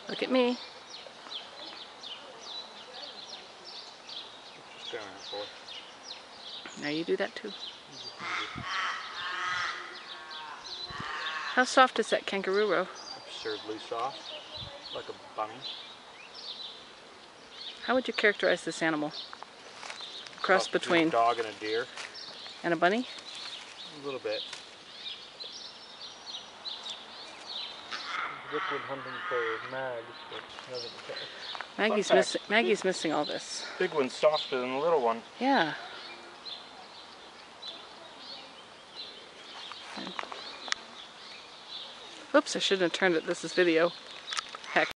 Look at me. Now you do that too. How soft is that kangaroo row? Absurdly soft, like a bunny. How would you characterize this animal? A cross between a dog and a deer. And a bunny? A little bit. Liquid hunting for mags, but doesn't care. Maggie's missing all this. Big one's softer than the little one. Yeah. Oops, I shouldn't have turned it. This is video. Heck.